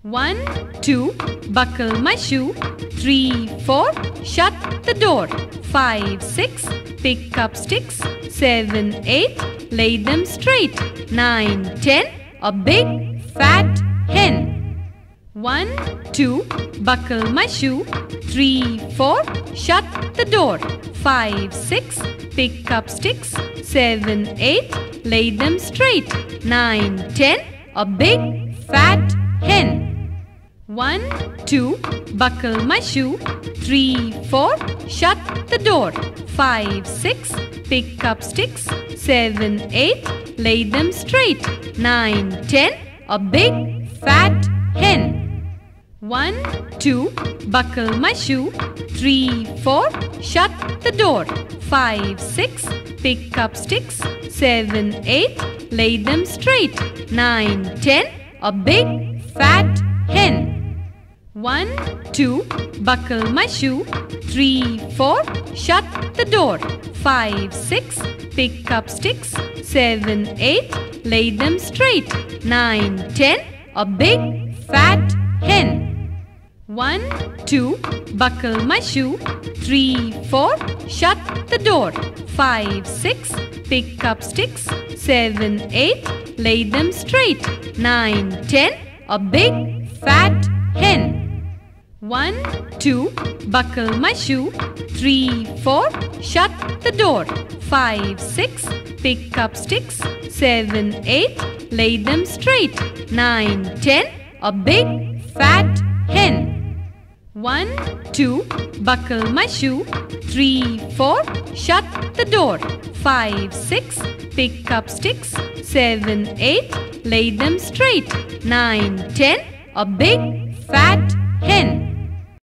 1, 2, buckle my shoe. 3, 4, shut the door. 5, 6, pick up sticks. 7, 8, lay them straight. 9, 10, a big fat hen. 1, 2, buckle my shoe. 3, 4, shut the door. 5, 6, pick up sticks. 7, 8, lay them straight. 9, 10, a big fat hen. 1, 2, buckle my shoe. 3, 4, shut the door. 5, 6, pick up sticks. 7, 8, lay them straight. 9, 10, a big fat hen. 1, 2, buckle my shoe. 3, 4, shut the door. 5, 6, pick up sticks. 7, 8, lay them straight. 9, 10, a big fat hen. 1, 2, buckle my shoe. 3, 4, shut the door. 5, 6, pick up sticks. 7, 8, lay them straight. 9, 10, a big fat hen. 1, 2, buckle my shoe. 3, 4, shut the door. 5, 6, pick up sticks. 7, 8, lay them straight. 9, 10, a big fat hen. 1, 2, buckle my shoe. 3, 4, shut the door. 5, 6, pick up sticks. 7, 8, lay them straight. 9, 10, a big fat hen. 1, 2, buckle my shoe. 3, 4, shut the door. 5, 6, pick up sticks. 7, 8, lay them straight. 9, 10, a big fat